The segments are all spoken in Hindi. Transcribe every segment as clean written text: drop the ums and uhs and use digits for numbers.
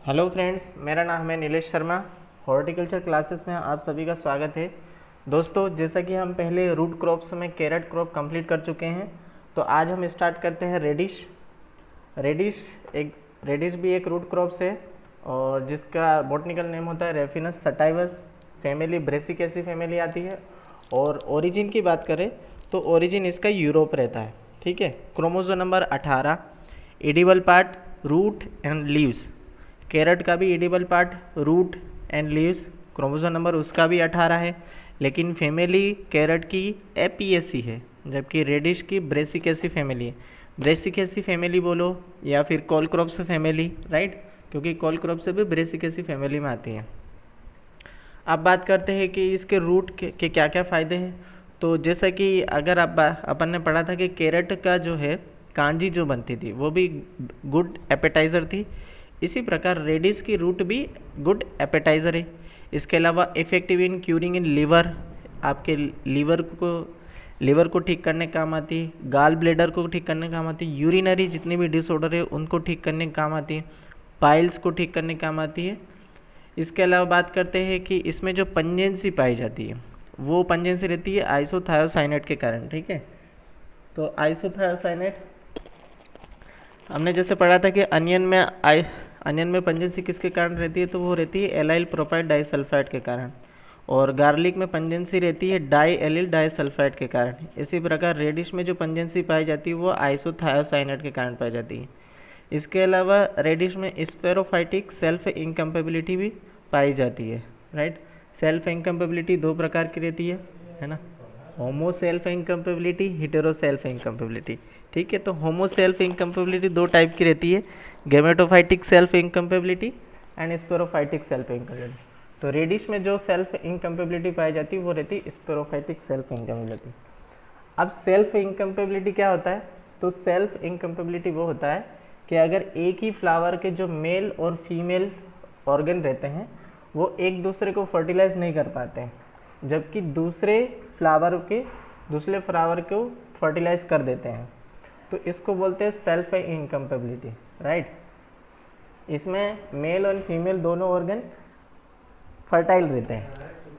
हेलो फ्रेंड्स, मेरा नाम है नीलेश शर्मा। हॉर्टिकल्चर क्लासेस में आप सभी का स्वागत है। दोस्तों, जैसा कि हम पहले रूट क्रॉप्स में कैरेट क्रॉप कंप्लीट कर चुके हैं, तो आज हम स्टार्ट करते हैं रेडिश। रेडिश भी एक रूट क्रॉप्स है और जिसका बॉटनिकल नेम होता है Raphanus sativus. Family Brassicaceae family आती है। और ओरिजिन की बात करें तो ओरिजिन इसका यूरोप रहता है। ठीक है। Chromosome number 18, edible part root and leaves. Carrot का भी edible part root and leaves, chromosome number उसका भी 18 है। लेकिन फैमिली कैरेट की एपीएसी है, जबकि रेडिश की ब्रेसिकेसी फैमिली है। ब्रेसिकेसी फैमिली बोलो या फिर कोलक्रॉप्स फैमिली, राइट, क्योंकि कोलक्रॉप्स भी ब्रेसिकेसी फैमिली में आती है। अब बात करते हैं कि इसके रूट के क्या क्या फ़ायदे हैं। तो जैसा कि अगर अपन ने पढ़ा था कि कैरेट का जो है कांजी जो बनती थी वो भी गुड एपेटाइज़र थी, इसी प्रकार रेडिश की रूट भी गुड एपेटाइज़र है। इसके अलावा effective in curing in liver, आपके लीवर को ठीक करने काम आती है, गाल ब्लेडर को ठीक करने काम आती है, यूरिनरी जितनी भी डिसऑर्डर है उनको ठीक करने काम आती है, पाइल्स को ठीक करने काम आती है। इसके अलावा बात करते हैं कि इसमें जो पंजेंसी पाई जाती है वो पंजेंसी रहती है आइसोथायोसाइनेट के कारण। ठीक है। तो आइसोथायोसाइनेट हमने जैसे पढ़ा था कि अनियन में पंजेंसी किसके कारण रहती है, तो वो रहती है एलाइल प्रोपाइल डाइसल्फाइड के कारण। और गार्लिक में पंजेंसी रहती है डाई एलिल डाइसल्फाइड के कारण। इसी प्रकार रेडिश में जो पंजेंसी पाई जाती है वो आइसोथायोसाइनेट के कारण पाई जाती है। इसके अलावा रेडिश में स्फेरोफाइटिक सेल्फ इनकम्पेबिलिटी भी पाई जाती है, राइट। सेल्फ इनकम्पेबिलिटी दो प्रकार की रहती है ना, homo self incompatibility, hetero self incompatibility. ठीक है। तो होमो सेल्फ इनकम्पेबिलिटी दो टाइप की रहती है, gametophytic self incompatibility and sporophytic self incompatibility. तो रेडिश में जो सेल्फ इनकम्पेबिलिटी पाई जाती है वो रहती है स्पेरोफाइटिक सेल्फ इनकम्पेबिलिटी। अब सेल्फ इनकम्पेबिलिटी क्या होता है, तो सेल्फ इनकम्पेबिलिटी वो होता है कि अगर एक ही फ्लावर के जो मेल और फीमेल ऑर्गन रहते हैं वो एक दूसरे को फर्टिलाइज नहीं कर पाते हैं, जबकि दूसरे फ्लावर को फर्टिलाइज कर देते हैं, तो इसको बोलते हैं सेल्फ इनकम्पेबिलिटी, राइट। इसमें मेल और फीमेल दोनों ऑर्गन फर्टाइल रहते हैं।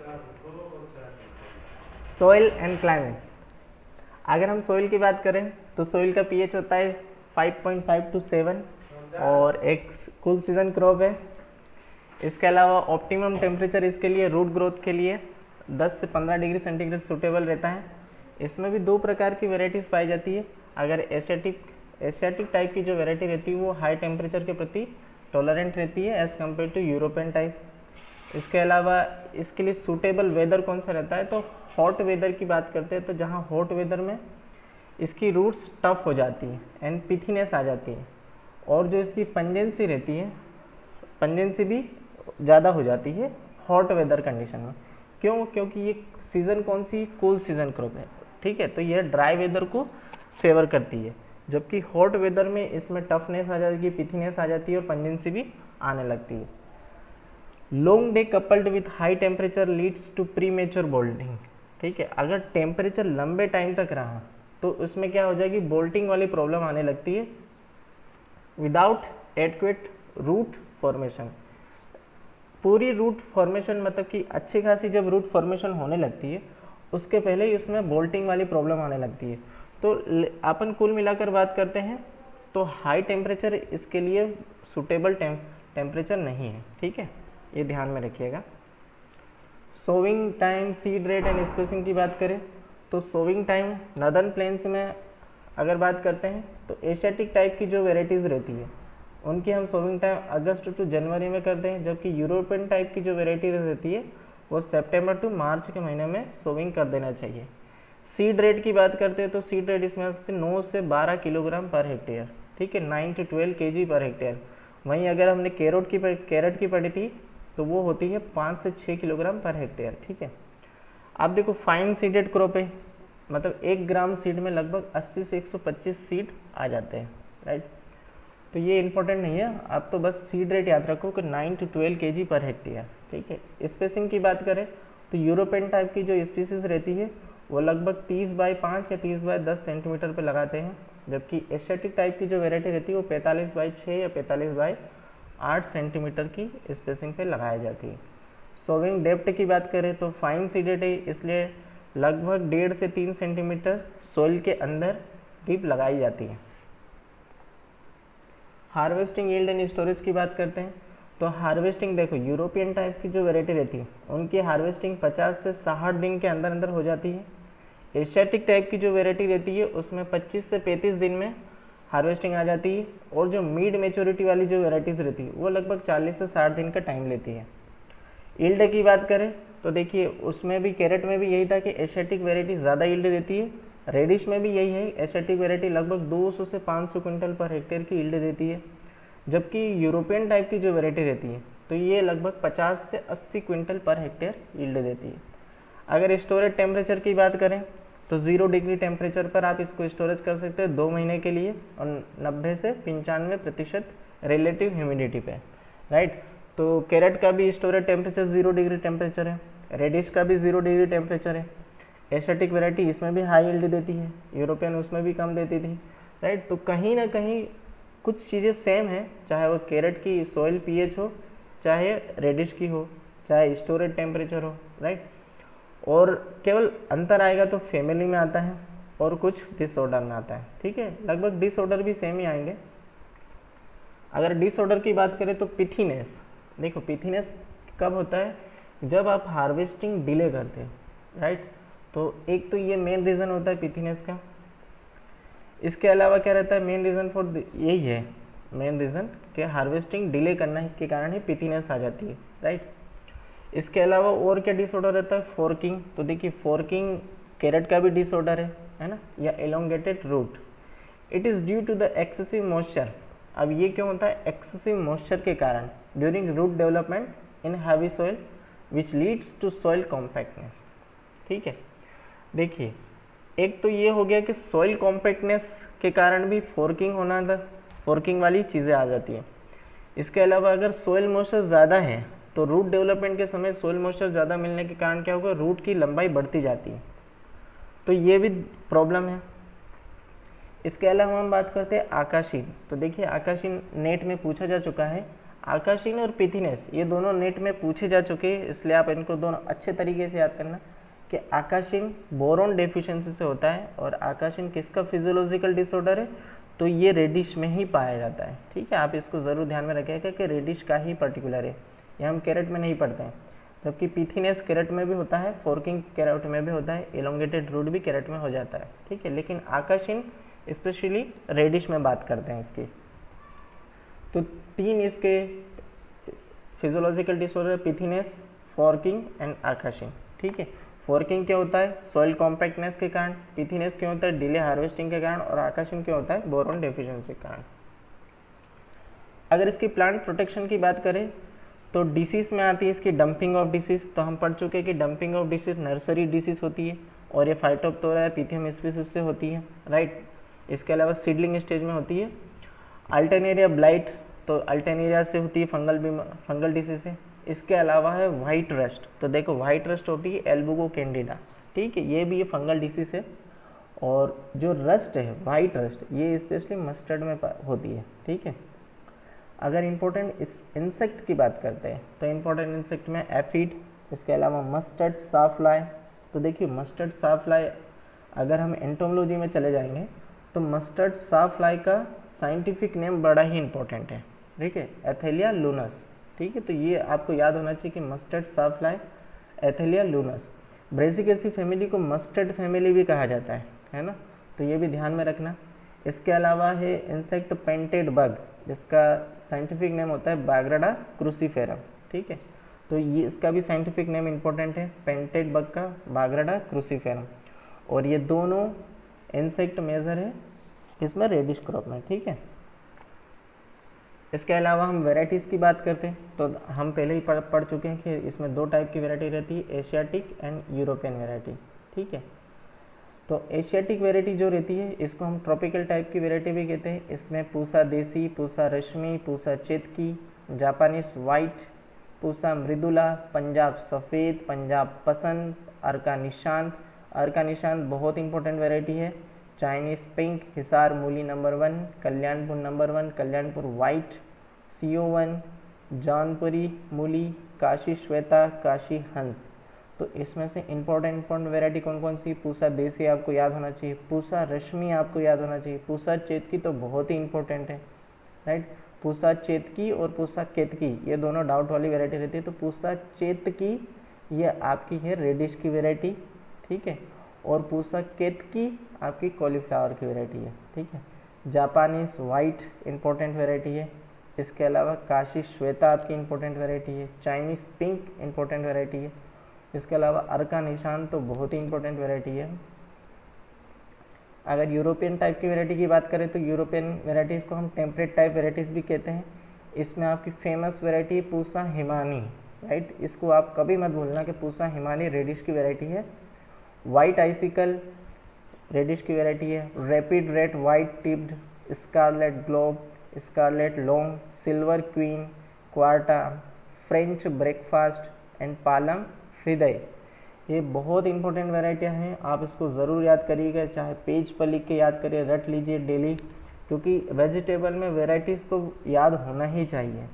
सॉइल एंड क्लाइमेट, अगर हम सॉइल की बात करें तो सॉइल का पीएच होता है 5.5 to 7 और एक कूल सीजन क्रॉप है। इसके अलावा ऑप्टिमम टेम्परेचर इसके लिए रूट ग्रोथ के लिए 10 से 15 डिग्री सेंटीग्रेड सूटेबल रहता है। इसमें भी दो प्रकार की वेराइटीज़ पाई जाती है। अगर एशियाटिक टाइप की जो वेराइटी रहती है वो हाई टेम्परेचर के प्रति टॉलरेंट रहती है as compare to European type. इसके अलावा इसके लिए सूटेबल वेदर कौन सा रहता है, तो हॉट वेदर की बात करते हैं तो जहाँ हॉट वेदर में इसकी रूट्स टफ हो जाती है एंड पिथीनेस आ जाती है, और जो इसकी पंजेंसी रहती है पंजेंसी भी ज़्यादा हो जाती है हॉट वेदर कंडीशन में। क्यों? क्योंकि ये सीज़न कौन सी कूल सीजन क्रॉप है। ठीक है। तो यह ड्राई वेदर को फेवर करती है, जबकि हॉट वेदर में इसमें टफनेस आ जाएगी, पिथीनेस आ जाती है और पंजेंसी भी आने लगती है। Long day coupled with high temperature leads to premature bolting. ठीक है। अगर टेम्परेचर लंबे टाइम तक रहा तो उसमें क्या हो जाएगी, बोल्टिंग वाली प्रॉब्लम आने लगती है। विदाउट एडक्वेट रूट फॉर्मेशन, पूरी रूट फॉर्मेशन मतलब कि अच्छी खासी जब रूट फॉर्मेशन होने लगती है उसके पहले ही उसमें बोल्टिंग वाली प्रॉब्लम आने लगती है। तो अपन कुल मिलाकर बात करते हैं तो हाई टेम्परेचर इसके लिए सूटेबल टेम्परेचर नहीं है। ठीक है, ये ध्यान में रखिएगा। Sowing time, seed rate and spacing की बात करें तो सोविंग टाइम नदर्न प्लेन्स में अगर बात करते हैं तो एशियाटिक टाइप की जो वेराइटीज़ रहती है उनकी हम sowing time August to January में करते हैं, जबकि यूरोपियन टाइप की जो वेराइटी रहती है वो सितंबर टू मार्च के महीने में सोविंग कर देना चाहिए। सीड रेट की बात करते हैं तो सीड रेट इसमें 9 से 12 किलोग्राम पर हेक्टेयर। ठीक है, 9 to 12 kg पर हेक्टेयर। वहीं अगर हमने कैरेट की पढ़ी थी तो वो होती है 5 से 6 किलोग्राम पर हेक्टेयर। ठीक है। आप देखो फाइन सीडेड क्रॉप है, मतलब 1 ग्राम सीड में लगभग 80 से 125 सीड आ जाते हैं, राइट। तो ये इंपॉर्टेंट नहीं है, आप तो बस सीड रेट याद रखो कि 9 to 12 kg पर हेक्टेयर। ठीक है। स्पेसिंग की बात करें तो यूरोपियन टाइप की जो स्पीसीज रहती है वो लगभग 30/5 या 30/10 सेंटीमीटर पे लगाते हैं, जबकि एशियाटिक टाइप की जो वेराइटी रहती है वो 45/6 या 8 सेंटीमीटर की स्पेसिंग पे लगाई जाती है। सोविंग डेप्थ की बात करें तो फाइन सीडेड है, इसलिए लगभग 1.5 से 3 सेंटीमीटर सोइल के अंदर ड्रिप लगाई जाती है। हार्वेस्टिंग, यील्ड एंड स्टोरेज की बात करते हैं तो हार्वेस्टिंग देखो, यूरोपियन टाइप की जो वैरायटी रहती है उनकी हार्वेस्टिंग 50 से 60 दिन के अंदर अंदर हो जाती है। एशियाटिक टाइप की जो वैरायटी रहती है उसमें 25 से 35 दिन में हार्वेस्टिंग आ जाती है, और जो मिड मेच्योरिटी वाली जो वैरायटीज़ रहती है वो लगभग 40 से 60 दिन का टाइम लेती है। यील्ड की बात करें तो देखिए उसमें भी, कैरेट में भी यही था कि एशियाटिक वैरायटी ज़्यादा यील्ड देती है, रेडिश में भी यही है, एशियाटिक वैरायटी लगभग 200 से 500 क्विंटल पर हेक्टेयर की यील्ड देती है, जबकि यूरोपियन टाइप की जो वैरायटी रहती है तो ये लगभग 50 से 80 क्विंटल पर हेक्टेयर यील्ड देती है। अगर स्टोरेज टेम्परेचर की बात करें तो 0 डिग्री टेम्परेचर पर आप इसको स्टोरेज कर सकते हैं 2 महीने के लिए, और 90 से 95% रिलेटिव ह्यूमिडिटी पे, राइट। तो कैरेट का भी स्टोरेज टेम्परेचर 0 डिग्री टेम्परेचर है, रेडिश का भी 0 डिग्री टेम्परेचर है। एशियाटिक वैरायटी इसमें भी हाई यील्ड देती है, यूरोपियन उसमें भी कम देती थी, राइट। तो कहीं ना कहीं कुछ चीज़ें सेम है, चाहे वो कैरेट की सॉइल पीएच हो, चाहे रेडिश की हो, चाहे स्टोरेज टेम्परेचर हो, राइट। और केवल अंतर आएगा तो फैमिली में आता है और कुछ डिसऑर्डर में आता है, ठीक है। लगभग डिसऑर्डर भी सेम ही आएंगे। अगर डिसऑर्डर की बात करें तो पिथीनेस, देखो पिथीनेस कब होता है, जब आप हार्वेस्टिंग डिले करते हैं, राइट। तो एक तो ये मेन रीज़न होता है पिथीनेस का। इसके अलावा क्या रहता है, मेन रीज़न फॉर यही है, मेन रीज़न कि हार्वेस्टिंग डिले करने के कारण ही पिथीनेस आ जाती है, राइट। इसके अलावा और क्या डिसऑर्डर रहता है, फोर्किंग। तो देखिए फोर्किंग कैरेट का भी डिसऑर्डर है ना, या elongated root. It is due to the excessive moisture. अब ये क्यों होता है, एक्सेसिव मॉइस्चर के कारण during root development in heavy soil which leads to soil compactness, ठीक है। देखिए एक तो ये हो गया कि सॉइल कॉम्पैक्टनेस के कारण भी फोर्किंग होना था, फोर्किंग वाली चीज़ें आ जाती है। इसके अलावा अगर सॉइल मॉइस्चर ज़्यादा है तो रूट डेवलपमेंट के समय सॉइल मॉइस्चर ज़्यादा मिलने के कारण क्या होगा, रूट की लंबाई बढ़ती जाती है, तो ये भी प्रॉब्लम है। इसके अलावा हम बात करते हैं आकाशीन। तो देखिए आकाशीन नेट में पूछा जा चुका है, आकाशीन और पिथीनेस ये दोनों नेट में पूछे जा चुके हैं, इसलिए आप इनको दोनों अच्छे तरीके से याद करना कि आकाशीन बोरोन डेफिशिएंसी से होता है, और आकाशीन किसका फिजियोलॉजिकल डिसऑर्डर है, तो ये रेडिश में ही पाया जाता है, ठीक है। आप इसको ज़रूर ध्यान में रखिएगा कि रेडिश का ही पर्टिकुलर है, ये हम कैरेट में नहीं पढ़ते हैं। जबकि पिथीनेस कैरेट में भी होता है, फोर्किंग कैरेट में भी होता है, एलोंगेटेड रूट भी कैरेट में हो जाता है, ठीक है। लेकिन आकाशीन स्पेशली रेडिश में बात करते हैं इसकी। तो 3 इसके physiological disorder, pithiness, forking and आकाशीन, ठीक है। फोर्किंग क्या होता है, सॉइल कॉम्पैक्टनेस के कारण, पिथीनेस क्या होता है, डिले हार्वेस्टिंग के कारण, और आकाशीन क्या होता है, बोरोन डेफिशिएंसी के कारण। अगर इसकी प्लांट प्रोटेक्शन की बात करें तो डिसीज़ में आती है इसकी डंपिंग ऑफ डिसीज़। तो हम पढ़ चुके हैं कि damping off disease nursery disease होती है, और ये फाइटोप्थोरा या पिथियम स्पीसीज से होती है, राइट। इसके अलावा सीडलिंग स्टेज में होती है। अल्टरनेरिया ब्लाइट, तो अल्टरनेरिया से होती है फंगल डिसीज है। इसके अलावा है वाइट रस्ट। तो देखो वाइट रस्ट होती है एल्बुगो कैंडिडा, ठीक है, ये भी ये फंगल डिसीज है। और जो रस्ट है, वाइट रस्ट, ये स्पेशली मस्टर्ड में होती है, ठीक है। अगर इम्पोर्टेंट इस इंसेक्ट की बात करते हैं तो इम्पोर्टेंट इंसेक्ट में एफिड, इसके अलावा मस्टर्ड साफ्लाई। तो देखिए मस्टर्ड साफ्लाई, अगर हम एंटोमोलॉजी में चले जाएंगे तो मस्टर्ड साफ्लाई का साइंटिफिक नेम बड़ा ही इंपॉर्टेंट है, ठीक है, एथेलिया लूनस, ठीक है। तो ये आपको याद होना चाहिए कि मस्टर्ड साफ्लाई एथेलिया लूनस। ब्रेसिकेसी फैमिली को मस्टर्ड फैमिली भी कहा जाता है ना, तो ये भी ध्यान में रखना। इसके अलावा है इंसेक्ट पेंटेड बग, जिसका साइंटिफिक नेम होता है बाग्राडा क्रूसीफेरम, ठीक है। तो ये इसका भी साइंटिफिक नेम इंपॉर्टेंट है, पेंटेड बग का बाग्राडा क्रूसीफेरम। और ये दोनों इंसेक्ट मेजर है इसमें रेडिश क्रॉप में, ठीक है। इसके अलावा हम वेराइटीज़ की बात करते हैं तो हम पहले ही पढ़ चुके हैं कि इसमें 2 टाइप की वेराइटी रहती है, एशियाटिक एंड यूरोपियन वेराइटी, ठीक है। तो एशियाटिक वेराइटी जो रहती है इसको हम ट्रॉपिकल टाइप की वेराइटी भी कहते हैं। इसमें पूसा देसी, पूसा रश्मि, पूसा चेतकी, जापानीज वाइट, पूसा मृदुला, पंजाब सफ़ेद, पंजाब पसंद, अर्का निशांत। अर्का निशांत बहुत इंपॉर्टेंट वेराइटी है। Chinese pink, Hisar Mooli number 1, Kalyanpur number 1, Kalyanpur white, CO1, Jaunpuri, मूली, काशी श्वेता, काशी हंस। तो इसमें से इंपॉर्टेंट वैरायटी कौन कौन सी? पूसा देसी आपको याद होना चाहिए, पूसा रश्मि आपको याद होना चाहिए, पूसा चेतकी तो बहुत ही इंपॉर्टेंट है, राइट। पूसा चेतकी और पूसा केतकी ये दोनों डाउट वाली वैरायटी रहती है। तो पूसा चेतकी ये आपकी है रेडिश की वैरायटी, ठीक है, और पूसा केतकी आपकी कॉलीफ्लावर की वैरायटी है, ठीक है। जापानीज वाइट इंपॉर्टेंट वैरायटी है। इसके अलावा काशी श्वेता आपकी इंपॉर्टेंट वैरायटी है। चाइनीज़ पिंक इंपॉर्टेंट वैरायटी है। इसके अलावा अर्का निशान तो बहुत ही इंपॉर्टेंट वैरायटी है। अगर यूरोपियन टाइप की वैरायटी की बात करें तो यूरोपियन वैरायटीज़ को हम टेम्परेट टाइप वैरायटीज़ भी कहते हैं। इसमें आपकी famous variety Pusa Himani, right. इसको आप कभी मत भूलना कि पूसा हिमानी रेडिश की वैरायटी है। वाइट आइसिकल रेडिश की वैरायटी है। Rapid red, white tipped, scarlet globe, scarlet long, silver queen, quarta, French breakfast and Palam Hriday, ये बहुत इंपॉर्टेंट वैरायटियाँ हैं। आप इसको ज़रूर याद करिएगा, चाहे पेज पर लिख के याद करिए, रट लीजिए डेली, क्योंकि वेजिटेबल में वैरायटीज़ तो याद होना ही चाहिए।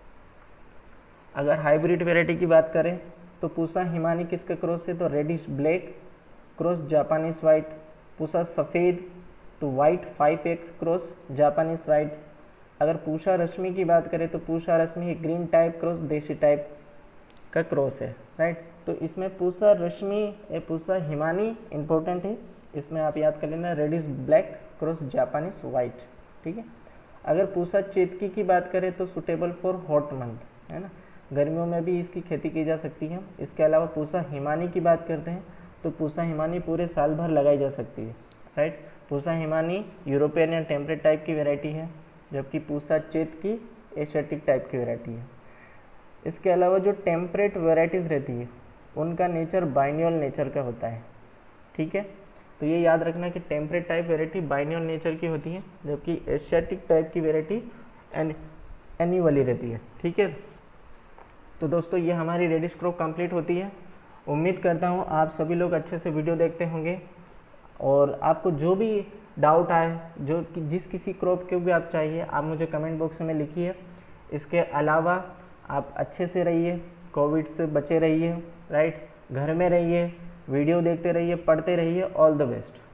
अगर हाइब्रिड वैरायटी की बात करें तो पूसा हिमानी किसका क्रॉस है? तो radish black cross Japanese white. Pusa Safed तो white 5X cross Japanese white. अगर पूसा रश्मि की बात करें तो Pusa Rashmi green type cross desi type का क्रॉस है, राइट। तो इसमें पूसा रश्मि या पूसा हिमानी इंपॉर्टेंट है, इसमें आप याद कर लेना radish black cross Japanese white, ठीक है। अगर पूसा चेतकी की बात करें तो सुटेबल फॉर हॉट मंथ, है ना, गर्मियों में भी इसकी खेती की जा सकती है। इसके अलावा पूसा हिमानी की बात करते हैं तो पूसा हिमानी पूरे साल भर लगाई जा सकती है, राइट। पूसा हिमानी यूरोपियन या टेम्परेट टाइप की वैरायटी है, जबकि पूसा चेतकी एशियाटिक टाइप की वैरायटी है। इसके अलावा जो टेम्परेट वैरायटीज़ रहती है उनका नेचर बाइनियल नेचर का होता है, ठीक है। तो ये याद रखना कि temperate type variety biennial nature की होती है, जबकि एशियाटिक टाइप की वैरायटी एन्युअली रहती है, ठीक है। तो दोस्तों ये हमारी रेडिश क्रॉप कंप्लीट होती है। उम्मीद करता हूँ आप सभी लोग अच्छे से वीडियो देखते होंगे, और आपको जो भी डाउट आए, जो जिस किसी क्रॉप के भी आप चाहिए, आप मुझे कमेंट बॉक्स में लिखिए। इसके अलावा आप अच्छे से रहिए, कोविड से बचे रहिए, राइट, घर में रहिए, वीडियो देखते रहिए, पढ़ते रहिए। All the best.